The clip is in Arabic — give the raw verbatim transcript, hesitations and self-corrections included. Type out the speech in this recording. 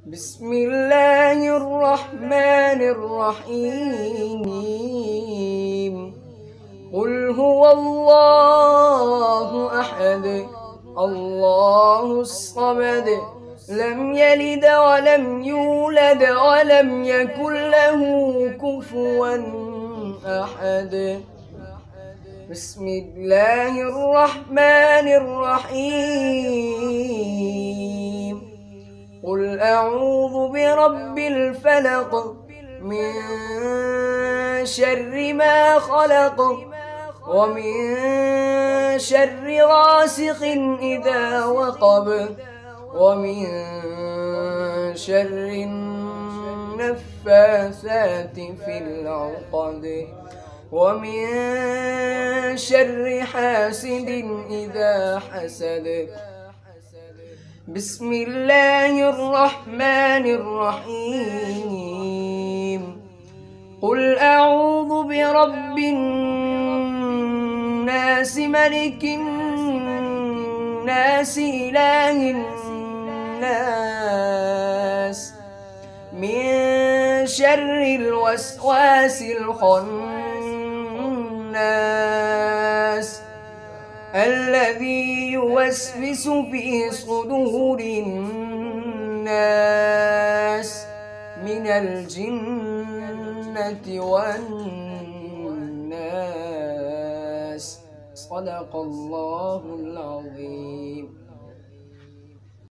بسم الله الرحمن الرحيم. قل هو الله أحد الله الصمد لم يلد ولم يولد ولم يكن له كفوا أحد. بسم الله الرحمن الرحيم. قل أعوذ برب الفلق من شر ما خلق ومن شر غاسق إذا وقب ومن شر النفاثات في العقد ومن شر حاسد إذا حسد. بسم الله الرحمن الرحيم. قل أعوذ برب الناس ملك الناس إله الناس من شر الوسواس الخناس الذي يوسوس في صدور الناس من الجنة والناس. صدق الله العظيم.